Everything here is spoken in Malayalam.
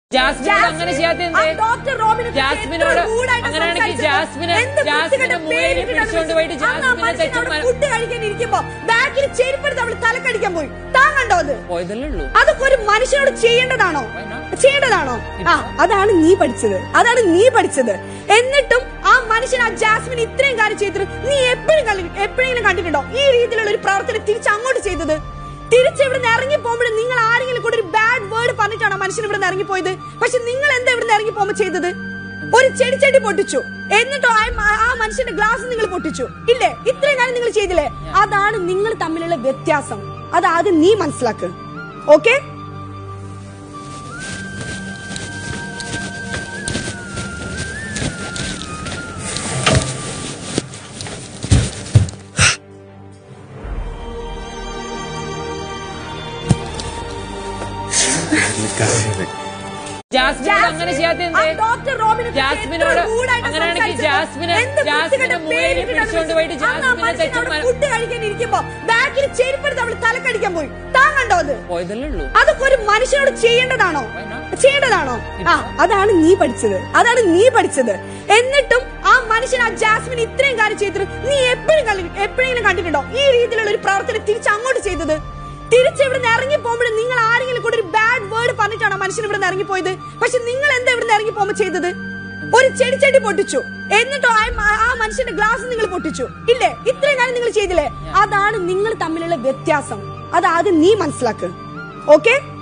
അങ്ങനെ ജാസ്മിനോട് അങ്ങനെയാണെങ്കിൽ ജാസ്മിനെ മൂലയിൽ പിടിച്ചുകൊണ്ട് പോയിട്ട് ജാസ്മിനെ ഫുഡ് കഴിക്കാൻ ഇരിക്കുമ്പോ ബാക്കിൽ ചെരുപ്പെടുത്ത് അവള് തലക്കടിക്കാൻ പോയി. താൻ കണ്ടോ അത്? അതൊക്കെ ഒരു മനുഷ്യനോട് ചെയ്യേണ്ടതാണോ? അതാണ് നീ പഠിച്ചത്. എന്നിട്ടും ആ മനുഷ്യൻ ആ ജാസ്മിൻ ഇത്രയും കാര്യം ചെയ്തിട്ട് നീ എപ്പോഴെങ്കിലും കണ്ടിട്ടുണ്ടോ ഈ രീതിയിലുള്ള ഒരു പ്രവർത്തനം തിരിച്ച് അങ്ങോട്ട് ചെയ്തത്? തിരിച്ച് ഇവിടുന്ന് ഇറങ്ങി പോകുമ്പോൾ നിങ്ങൾ ആരെങ്കിലും കൂടെ ഒരു ബാഡ് വേർഡ് പറഞ്ഞിട്ടാണോ മനുഷ്യൻ ഇവിടുന്ന് ഇറങ്ങിപ്പോയത്? പക്ഷെ നിങ്ങൾ എന്താ ഇവിടുന്ന് ഇറങ്ങി പോകുമ്പോ ചെയ്തത്? ഒരു ചെടി പൊട്ടിച്ചു, എന്നിട്ടോ ആ മനുഷ്യന്റെ ഗ്ലാസ് നിങ്ങൾ പൊട്ടിച്ചു ഇല്ലേ? ഇത്രയും കാര്യം നിങ്ങൾ ചെയ്തില്ലേ? അതാണ് നിങ്ങൾ തമ്മിലുള്ള വ്യത്യാസം. അതാദ്യം നീ മനസ്സിലാക്ക്. ഓക്കെ? ജാസ്മിനോട് അങ്ങനെയാണെങ്കിൽ ജാസ്മിനെ മൂലയിൽ പിടിച്ചുകൊണ്ട് പോയിട്ട് ജാസ്മിനെ ഫുഡ് കഴിക്കാൻ ഇരിക്കുമ്പോ ബാക്കിൽ ചെരുപ്പെടുത്ത് അവള് തലക്കടിക്കാൻ പോയി. താൻ കണ്ടോ അത്? അതൊക്കെ ഒരു മനുഷ്യനോട് ചെയ്യേണ്ടതാണോ? അതാണ് നീ പഠിച്ചത്. എന്നിട്ടും ആ മനുഷ്യൻ ആ ജാസ്മിൻ ഇത്രയും കാര്യം ചെയ്തിട്ട് നീ എപ്പോഴെങ്കിലും കണ്ടിട്ടുണ്ടോ ഈ രീതിയിലുള്ള ഒരു പ്രവർത്തനം തിരിച്ച് അങ്ങോട്ട് ചെയ്തത്? തിരിച്ച് ഇവിടുന്ന് ഇറങ്ങി പോകുമ്പോൾ നിങ്ങൾ ആരെങ്കിലും കൂടെ ഒരു ബാഡ് വേർഡ് പറഞ്ഞിട്ടാണോ മനുഷ്യൻ ഇവിടുന്ന് ഇറങ്ങിപ്പോയത്? പക്ഷെ നിങ്ങൾ എന്താ ഇവിടുന്ന് ഇറങ്ങി പോകുമ്പോ ചെയ്തത്? ഒരു ചെടി പൊട്ടിച്ചു, എന്നിട്ടോ ആ മനുഷ്യന്റെ ഗ്ലാസ് നിങ്ങൾ പൊട്ടിച്ചു ഇല്ലേ? ഇത്രയും കാര്യം നിങ്ങൾ ചെയ്തില്ലേ? അതാണ് നിങ്ങൾ തമ്മിലുള്ള വ്യത്യാസം. അതാദ്യം നീ മനസ്സിലാക്ക്. ഓക്കെ?